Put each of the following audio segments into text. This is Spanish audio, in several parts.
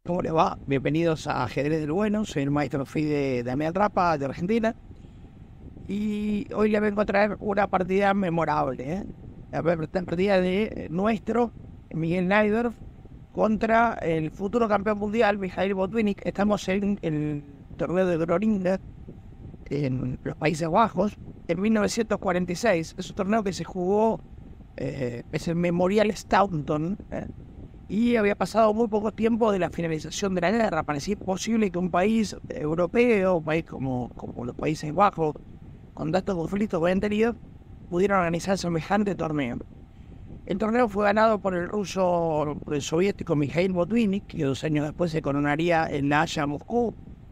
¿Cómo les va? Bienvenidos a Ajedrez del Bueno. Soy el maestro Fide Damián Rapa de Argentina. Y hoy les vengo a traer una partida memorable, ¿eh? La partida de nuestro Miguel Naidorf contra el futuro campeón mundial Mikhail Botvinnik. Estamos en el torneo de Groningen en los Países Bajos en 1946. Es un torneo que se jugó, es el Memorial Staunton, y había pasado muy poco tiempo de la finalización de la guerra. Parecía imposible que un país europeo, un país como los Países Bajos, con tantos conflictos que habían tenido, pudiera organizar semejante torneo. El torneo fue ganado por el ruso, el soviético Mikhail Botvinnik, que 2 años después se coronaría en La Haya, Moscú.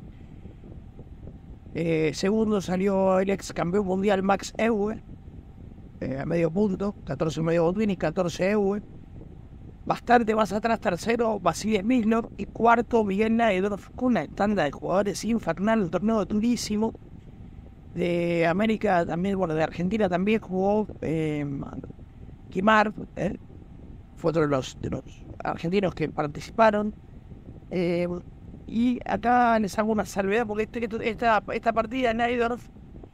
Segundo salió el ex campeón mundial Max Euwe, a medio punto, 14,5 Botvinnik, 14 Euwe. Bastante más atrás, tercero, Vasily Smyslov, y cuarto, Miguel Naidorf, con una tanda de jugadores infernal, un torneo durísimo. De América también, bueno, de Argentina también jugó Kimar, fue otro de los argentinos que participaron. Y acá les hago una salvedad, porque esta partida Naidorf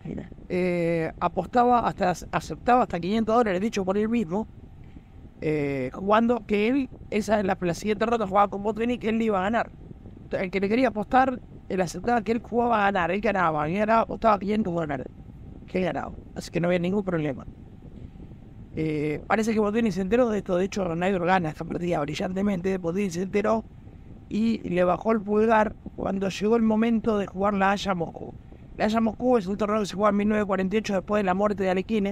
aceptaba hasta $500, dicho por él mismo, jugando que él, esa es la siguiente ronda, jugaba con Botvinnik, que él le iba a ganar. El que le quería apostar, él aceptaba que él jugaba a ganar, él ganaba, apostaba $500, que él ganaba, así que no había ningún problema. Parece que Botvinnik se enteró de esto. De hecho, Naidorf gana esta partida brillantemente. Botvinnik se enteró y le bajó el pulgar cuando llegó el momento de jugar la Haya Moscú. La Haya Moscú es un torneo que se juega en 1948, después de la muerte de Alekhine.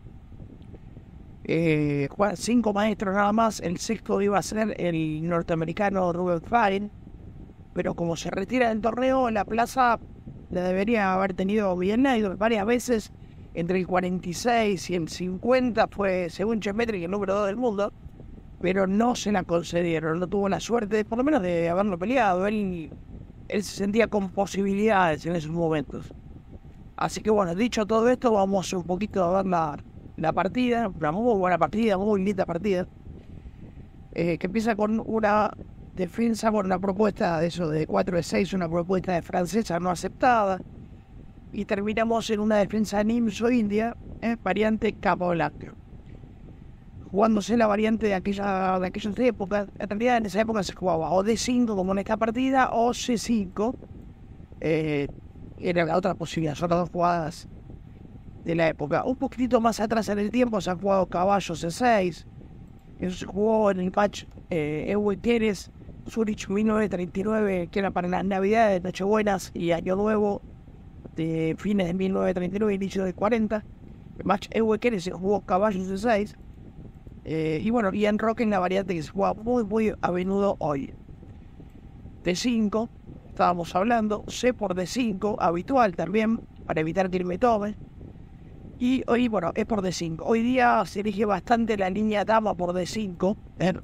Juegan 5 maestros nada más. El sexto iba a ser el norteamericano Ruben Fine, pero como se retira del torneo, la plaza la debería haber tenido bien Naidorf varias veces. Entre el 46 y el 50 fue, según Chemetri, el número 2 del mundo, pero no se la concedieron. No tuvo la suerte, por lo menos, de haberlo peleado. Él se sentía con posibilidades en esos momentos. Así que bueno, dicho todo esto, vamos un poquito a ver la partida. Una muy buena partida, muy linda partida, que empieza con una defensa, con una propuesta de eso, de 4 de 6, una propuesta de francesa no aceptada, y terminamos en una defensa Nimzo-India, variante Capo Blanco, jugándose la variante de aquellas épocas. En realidad, en esa época se jugaba o D5 como en esta partida, o C5, era la otra posibilidad. Son las dos jugadas de la época. Un poquitito más atrás en el tiempo se han jugado caballo C6. Eso se jugó en el match Ewe Teres Zurich 1939, que era para las Navidades, Nochebuenas y Año Nuevo de fines de 1939 y inicio de 40. El match Ewe Teres se jugó caballo C6. Y bueno, y en Rock, en la variante que se juega muy a menudo hoy. D5, estábamos hablando. C por D5, habitual también, para evitar que él me tome. Y hoy, bueno, es por D5. Hoy día se elige bastante la línea dama por D5,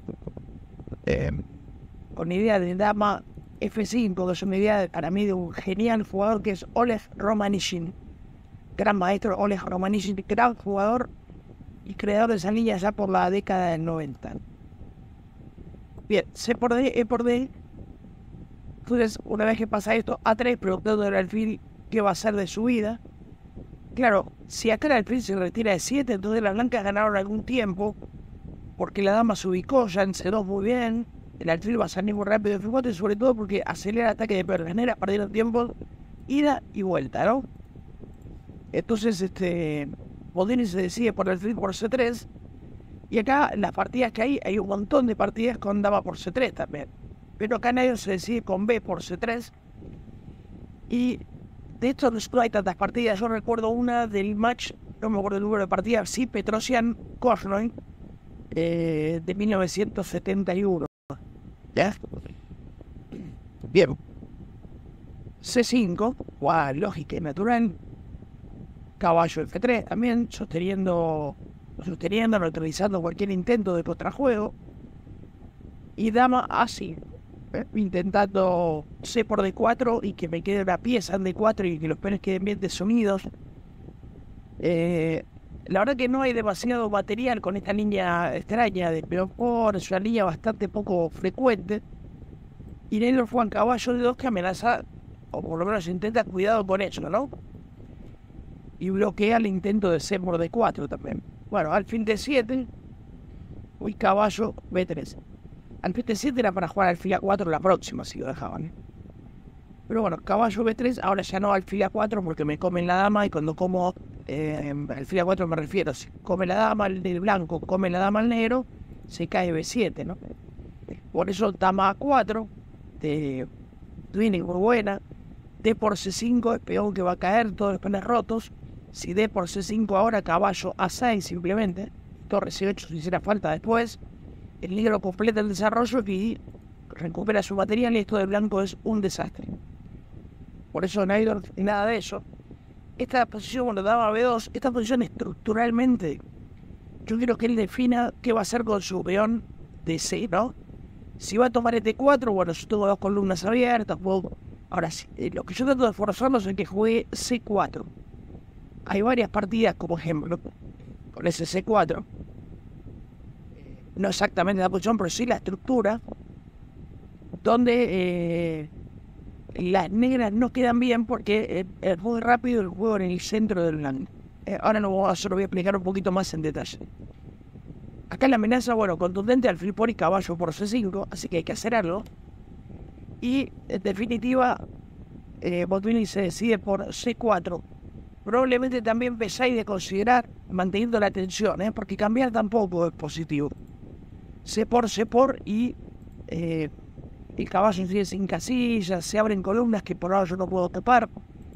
con idea de dama F5, que es una idea para mí de un genial jugador que es Oleg Romanishin. Gran maestro Oleg Romanishin, gran jugador y creador de esa línea ya por la década del 90. Bien, C por D, E por D. Entonces, una vez que pasa esto, A3, preguntando del alfil qué va a ser de su vida. Claro, si acá el alfil se retira de 7, entonces las blancas ganaron algún tiempo, porque la dama se ubicó ya en C2 muy bien. El alfil va a salir muy rápido de F4, y sobre todo porque acelera el ataque de perganera, perdieron tiempo, ida y vuelta, ¿no? Entonces, Botvinnik se decide por el alfil por C3, y acá las partidas que hay un montón de partidas con dama por C3 también. Pero acá nadie se decide con B por C3, y de hecho no hay tantas partidas. Yo recuerdo una del match, no me acuerdo el número de partidas, sí, Petrosian Kornoy, de 1971. ¿Ya? Bien. C5, lógica y natural. Caballo F3 también, sosteniendo, neutralizando cualquier intento de contrajuego. Y dama A5, intentando C por D4 y que me quede una pieza en D4 y que los peones queden bien desumidos. La verdad que no hay demasiado material con esta línea extraña de peón por, es una línea bastante poco frecuente. Y Naylor fue en caballo de 2 que amenaza, o por lo menos intenta cuidado con eso, ¿no? Y bloquea el intento de C por D4 también. Bueno, alfil D7, uy, caballo B3. Alfil D7 era para jugar alfil A4 la próxima, si lo dejaban, ¿eh? Pero bueno, caballo B3, ahora ya no alfil A4 porque me comen la dama, y cuando como alfil A4 me refiero, si come la dama el del blanco, come la dama el negro, se cae B7, ¿no? Por eso dama A4, de Twinning muy buena, D por C5 es peón que va a caer, todos los peones rotos. Si D por C5 ahora, caballo A6 simplemente, torre C8 si hiciera falta después, el negro completa el desarrollo y recupera su material, y esto de blanco es un desastre. Por eso Naylor y nada de eso. Esta posición, cuando dama B2, esta posición estructuralmente, yo quiero que él defina qué va a hacer con su peón de C, ¿no? Si va a tomar este 4, bueno, yo tengo 2 columnas abiertas, puedo... Ahora sí, lo que yo trato de forzarlo es que juegue C4. Hay varias partidas, como ejemplo, con ese C4. No exactamente la posición, pero sí la estructura, donde las negras no quedan bien porque es muy rápido el juego en el centro del blanco. Ahora no voy a explicar un poquito más en detalle. Acá la amenaza, bueno, contundente, alfil por y caballo por C5, así que hay que hacer algo. Y en definitiva, Botvinnik se decide por C4. Probablemente también B6 de considerar, manteniendo la tensión, porque cambiar tampoco es positivo. C por y el caballo sigue sin casillas, se abren columnas que por ahora yo no puedo tapar.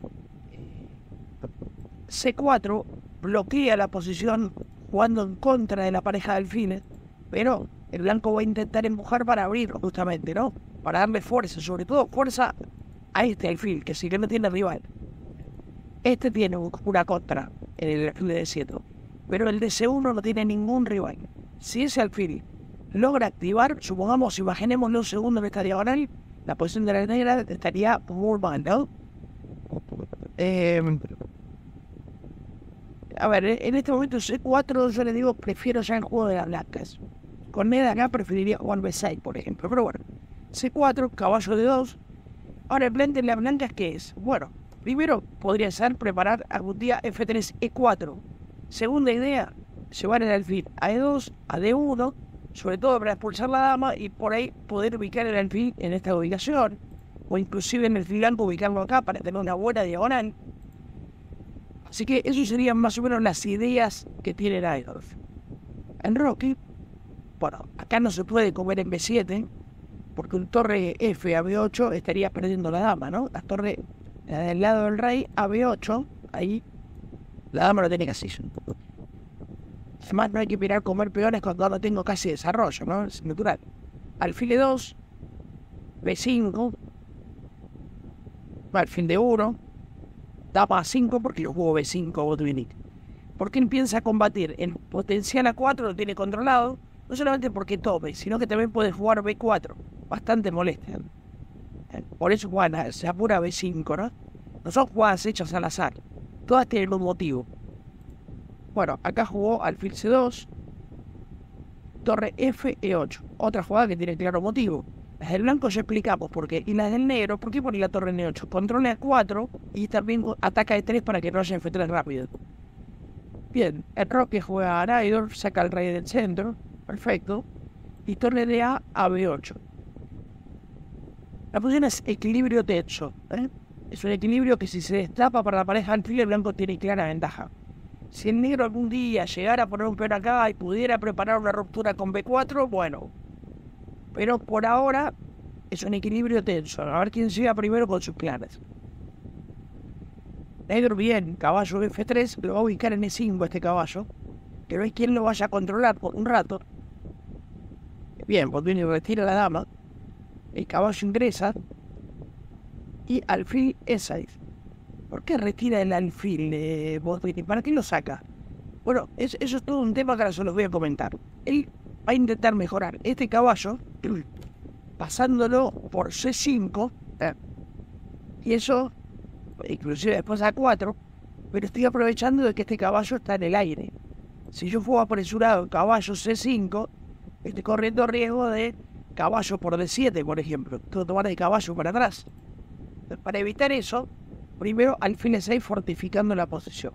C4 bloquea la posición jugando en contra de la pareja de alfiles, pero el blanco va a intentar empujar para abrirlo justamente, ¿no? Para darle fuerza, sobre todo fuerza a este alfil, que sí que no tiene rival. Este tiene una contra en el alfil de D7, pero el de C1 no tiene ningún rival. Si ese alfil logra activar, supongamos, imaginémoslo un segundo en esta diagonal, la posición de la negra estaría muy mal, ¿no? A ver, en este momento C4 yo le digo, prefiero ya el juego de las blancas. Con Neda acá preferiría jugar B6, por ejemplo, pero bueno. C4, caballo de 2. Ahora el plan de las blancas, ¿qué es? Bueno, primero podría ser preparar algún día F3, E4. Segunda idea, llevar el alfil a E2, a D1, sobre todo para expulsar la dama y por ahí poder ubicar el alfil en esta ubicación, o inclusive en el alfil blanco ubicarlo acá para tener una buena diagonal. Así que eso serían más o menos las ideas que tiene Naylor. En Rocky, bueno, acá no se puede comer en B7, porque un torre F a B8 estaría perdiendo la dama, ¿no? La torre del lado del rey a B8, ahí la dama no tiene casilla. Además no hay que mirar comer peones cuando no tengo casi desarrollo, ¿no? Es natural. Alfil E2, B5, alfil D1, dama A5 porque yo juego B5 Botvinnik. Porque él piensa combatir en potencial A4, lo tiene controlado, no solamente porque tome, sino que también puede jugar B4, bastante molesta. Por eso juegan, se apura B5, ¿no? No son jugadas hechas al azar, todas tienen un motivo. Bueno, acá jugó alfil C2, torre F, E8, otra jugada que tiene claro motivo. Las del blanco ya explicamos por qué, y las del negro, ¿por qué pone la torre en E8? Controla A4 y también ataca E3 para que no haya F3 rápido. Bien, el Roque juega a Naylor, saca al rey del centro, perfecto, y torre de A a B8. La posición es equilibrio tenso, es un equilibrio que si se destapa para la pareja alfil, el blanco tiene clara ventaja. Si el negro algún día llegara a poner un peón acá y pudiera preparar una ruptura con B4, bueno. Pero por ahora es un equilibrio tenso. A ver quién llega primero con sus planes. Negro bien, caballo F3, lo va a ubicar en E5 este caballo. Que no hay quien lo vaya a controlar por un rato. Bien, Botvinnik retira la dama. El caballo ingresa. Y alfil E6. ¿Por qué retira el alfil de Botvinnik? ¿Para qué lo saca? Bueno, eso es todo un tema que ahora se los voy a comentar. Él va a intentar mejorar este caballo pasándolo por C5, y eso, inclusive después A4, pero estoy aprovechando de que este caballo está en el aire. Si yo fuera apresurado caballo C5, estoy corriendo riesgo de caballo por D7, por ejemplo. Tengo que tomar el caballo para atrás. Entonces, para evitar eso, primero alfil E6 fortificando la posición.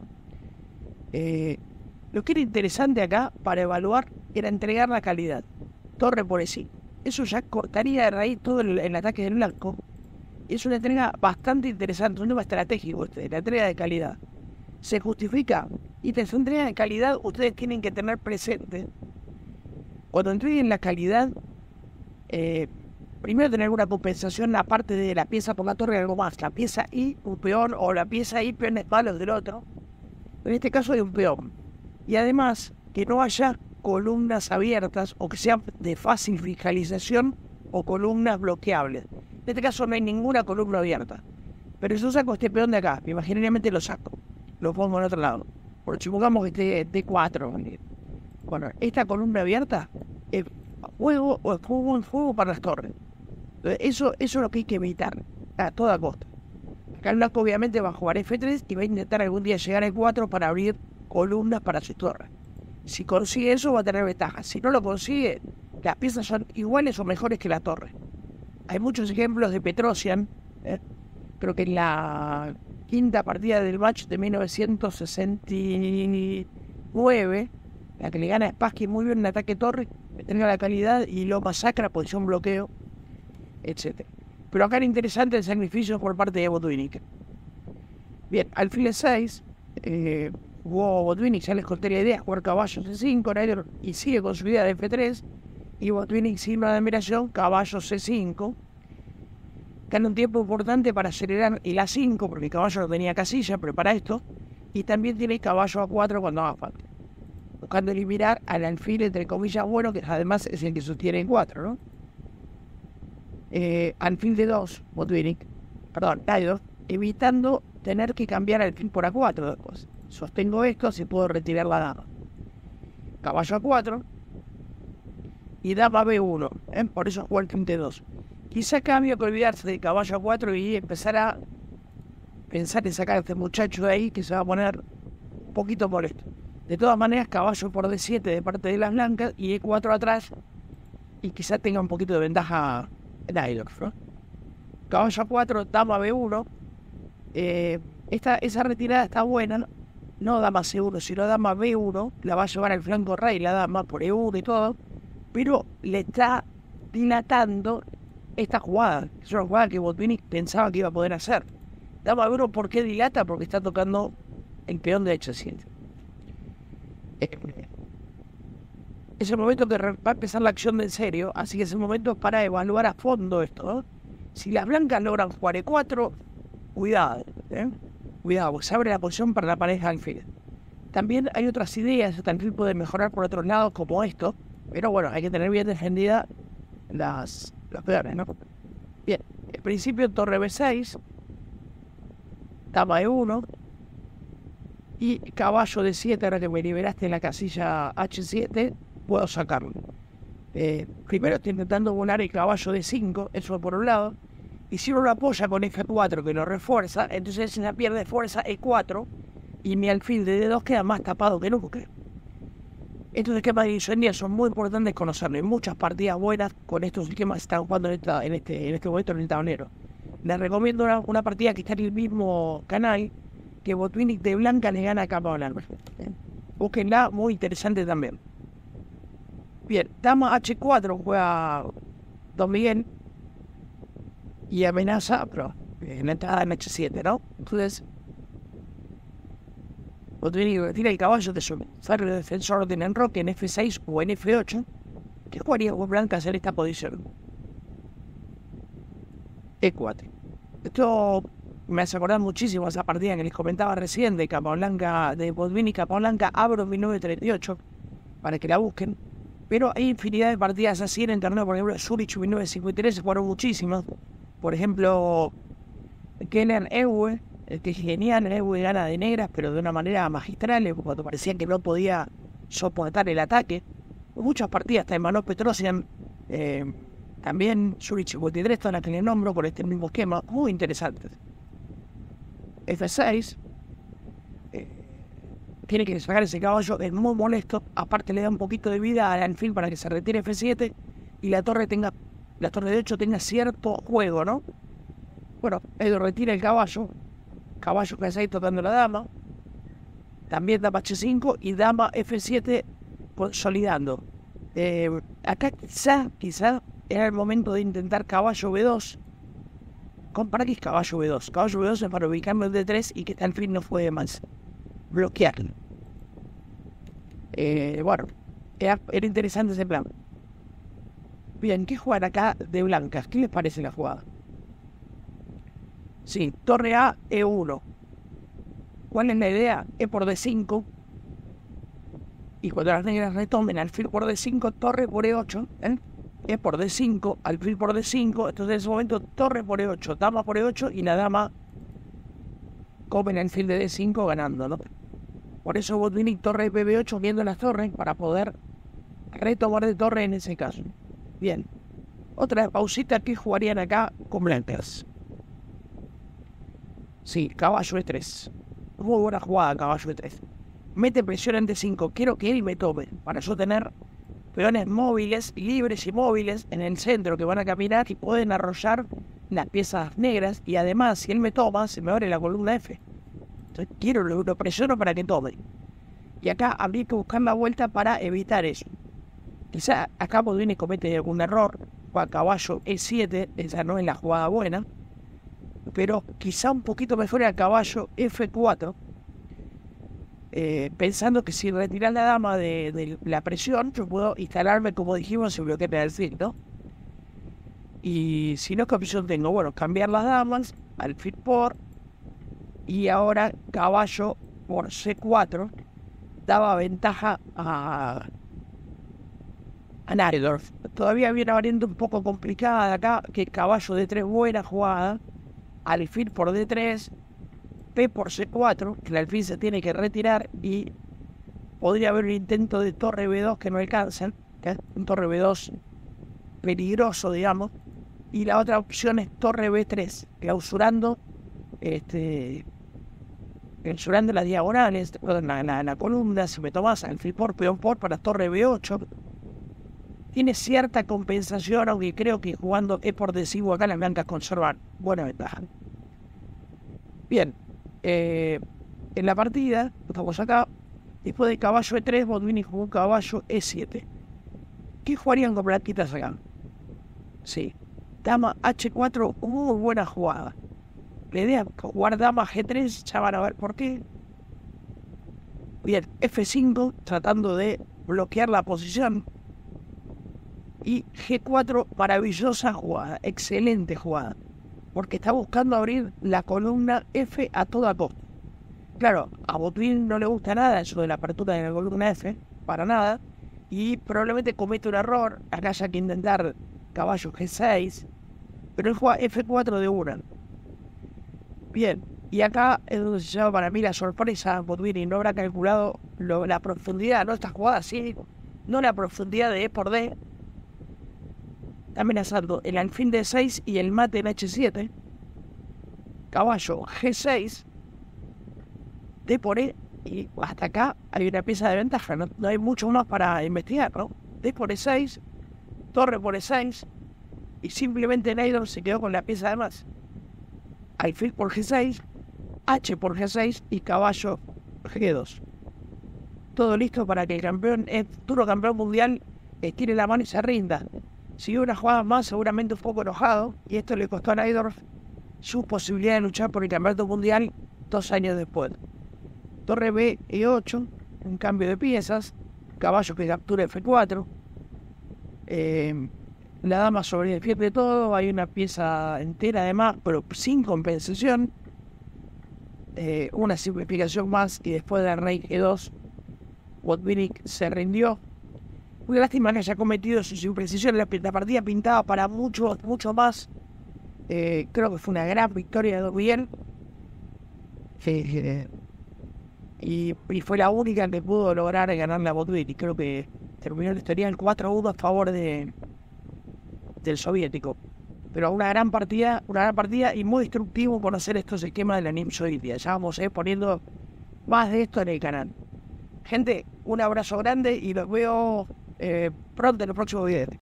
Lo que era interesante acá para evaluar era entregar la calidad. Torre por E5. Eso ya cortaría de raíz todo el ataque del blanco. Es una entrega bastante interesante, un tema estratégico, la entrega de calidad. Se justifica. Y de esa entrega de calidad ustedes tienen que tener presente. Cuando entreguen la calidad, primero tener una compensación aparte de la pieza por la torre, algo más. La pieza I, un peón, o la pieza I, peones palos del otro. En este caso hay un peón. Y además, que no haya columnas abiertas o que sean de fácil fiscalización o columnas bloqueables. En este caso no hay ninguna columna abierta. Pero yo saco este peón de acá, imaginariamente lo saco. Lo pongo en otro lado. Por supongamos que esté D4. Bueno, esta columna abierta es fuego o es fuego en fuego para las torres. Entonces, eso es lo que hay que evitar a toda costa. Acá el blanco obviamente va a jugar F3 y va a intentar algún día llegar a E4 para abrir columnas para su torre. Si consigue eso va a tener ventaja. Si no lo consigue, las piezas son iguales o mejores que la torre. Hay muchos ejemplos de Petrosian. Creo que en la quinta partida del match de 1969, la que le gana a Spassky muy bien en ataque torre, tenga la calidad y lo masacra, posición bloqueo, etc. Pero acá era interesante el sacrificio por parte de Botvinnik. Bien, alfil E6, jugó Botvinnik, ya les conté la idea, jugar caballo C5, Naylor, y sigue con su idea de F3, y Botvinnik sin una admiración, caballo C5. Gana un tiempo importante para acelerar el A5, porque el caballo no tenía casilla, pero para esto, y también tiene caballo A4 cuando haga falta. Buscando eliminar al alfil, entre comillas, bueno, que además es el que sostiene en 4, ¿no? Alfil D2, Botvinnik, perdón, Naylor, evitando tener que cambiar alfil por A4 después. Sostengo esto, si puedo retirar la dama. Caballo A4 y dama B1, por eso juego alfil D2. Quizá cambio que olvidarse de caballo A4 y empezar a pensar en sacar a este muchacho de ahí que se va a poner un poquito molesto. De todas maneras, caballo por D7 de parte de las blancas y E4 atrás, y quizá tenga un poquito de ventaja Naylor, ¿no? Caballo A4, dama B1. Esa retirada está buena, no dama C1, sino dama B1, la va a llevar al flanco rey, la dama por E1 y todo, pero le está dilatando esta jugada, es una jugada que Botvinnik pensaba que iba a poder hacer. Dama B1, ¿por qué dilata? Porque está tocando el peón de H7. Es el momento que va a empezar la acción de en serio, así que es el momento para evaluar a fondo esto, ¿no? Si las blancas logran jugar E4, cuidado, cuidado, porque se abre la posición para la pareja alfil. También hay otras ideas, este alfil puede mejorar por otros lados como esto, pero bueno, hay que tener bien defendidas las peones, ¿no? Bien, en principio torre B6, dama E1 y caballo D7, ahora que me liberaste en la casilla H7, puedo sacarlo. Primero estoy intentando volar el caballo D5, eso por un lado, y si uno lo apoya con F4 que lo refuerza, entonces se pierde fuerza E4 y mi alfil de D2 queda más tapado que nunca. Estos esquemas de incendia son muy importantes conocerlos. Hay muchas partidas buenas con estos esquemas que están jugando en este momento en el tablero. Les recomiendo una partida que está en el mismo canal, que Botvinnik de blanca le gana a Capa Blanca. Búsquenla, muy interesante también. Bien, dama H4 juega Don Miguel y amenaza, pero en la entrada en H7, ¿no? Entonces, Botvinnik tira el caballo de su ferro defensor de enroque en F6 o en F8. ¿Qué jugaría con blancas en esta posición? E4. Esto me hace acordar muchísimo a esa partida que les comentaba recién de Capablanca, de Botvinnik Capablanca, abro 1938, para que la busquen. Pero hay infinidad de partidas así en el torneo, por ejemplo, Zurich 1953 se fueron muchísimas. Por ejemplo, Keller Ewe, que es genial, Ewe gana de negras, pero de una manera magistral, cuando parecían que no podía soportar el ataque. Muchas partidas, hasta en Manuel Petrosian, también Zurich 53, todas las que le nombro por este mismo esquema, muy interesantes. F6, tiene que sacar ese caballo, es muy molesto, aparte le da un poquito de vida al alfil para que se retire F7 y la torre tenga la torre de 8 tenga cierto juego, ¿no? Bueno, Edo retira el caballo G6 tocando la dama, también dama H5 y dama F7 consolidando. Acá quizá era el momento de intentar caballo B2. ¿Para qué es caballo B2? Caballo B2 es para ubicarme en D3 y que tal fin no juegue más. Bloquearlo. Bueno, era interesante ese plan. Bien, ¿qué jugar acá de blancas? ¿Qué les parece la jugada? Sí, torre A, E1. ¿Cuál es la idea? E por D5. Y cuando las negras retomen alfil por D5, torre por E8. E por D5, alfil por D5. Entonces en ese momento torre por E8, dama por E8 y la dama come el alfil de D5 ganando, ¿no? Por eso Botvinnik torre BB8 viendo las torres para poder retomar de torre en ese caso. Bien. Otra pausita que jugarían acá con blancas. Sí, caballo E3. Muy buena jugada, caballo E3. Mete presión en D5. Quiero que él me tome para yo tener peones móviles, libres y móviles en el centro que van a caminar y pueden arrollar las piezas negras. Y además, si él me toma, se me abre la columna F. Entonces lo presiono para que tome. Y acá habría que buscar la vuelta para evitar eso. Quizá acá Botvinnik comete algún error. Juega caballo E7, esa no es la jugada buena. Pero quizá un poquito mejor el caballo F4. Pensando que si retirar la dama de la presión, yo puedo instalarme, como dijimos, en bloqueo del fin, ¿no? Y si no, ¿qué opción tengo? Bueno, cambiar las damas, alfil por, y ahora caballo por C4, daba ventaja a Najdorf. Todavía viene una variante un poco complicada acá, que caballo D3, buena jugada, alfil por D3, P por C4, que el alfil se tiene que retirar y podría haber un intento de torre B2 que no alcanzan, ¿okay? Un torre B2 peligroso, digamos, y la otra opción es torre B3, clausurando las diagonales, la columna, si me tomas alfil por, peón por para torre B8. Tiene cierta compensación, aunque creo que jugando E por D5 acá las blancas conservan buena ventaja. Bien. En la partida, estamos acá, después de caballo E3, Botvinnik jugó caballo E7. ¿Qué jugarían con blanquitas acá? Sí, dama H4, muy buena jugada. La idea es jugar dama G3, ya van a ver por qué. Bien, F5, tratando de bloquear la posición. Y G4, maravillosa jugada, excelente jugada. Porque está buscando abrir la columna F a toda costa. Claro, a Botvinnik no le gusta nada eso de la apertura de la columna F, para nada, y probablemente comete un error, acá haya que intentar caballo G6, pero él juega F4 de una. Bien, y acá es donde se llama para mí la sorpresa. Botvinnik no habrá calculado la profundidad, no esta jugada, sí, no la profundidad de E por D, amenazando el alfil D6 y el mate en H7, caballo G6, D por E, y hasta acá hay una pieza de ventaja, no hay mucho más para investigar, ¿no? D por E6, torre por E6, y simplemente Najdorf se quedó con la pieza de más. Alfil por G6, H por G6 y caballo G2. Todo listo para que el campeón, el futuro campeón mundial, estire la mano y se rinda. Siguió una jugada más, seguramente un poco enojado, y esto le costó a Najdorf su posibilidad de luchar por el campeonato mundial 2 años después. Torre B, E8, un cambio de piezas, caballo que captura F4, la dama sobredefiende todo, hay una pieza entera además, pero sin compensación, una simplificación más, y después de rey G2, Botvinnik se rindió. Una lástima que haya cometido sus imprecisiones. La partida pintaba para mucho más. Creo que fue una gran victoria de Miguel. Y fue la única que pudo lograr ganarle a Botvinnik. Creo que terminó la historia en 4-1 a favor del soviético. Pero una gran partida y muy destructivo por hacer estos esquemas de la NIM Soviética. Ya vamos poniendo más de esto en el canal. Gente, un abrazo grande y los veo pronto en el próximo video.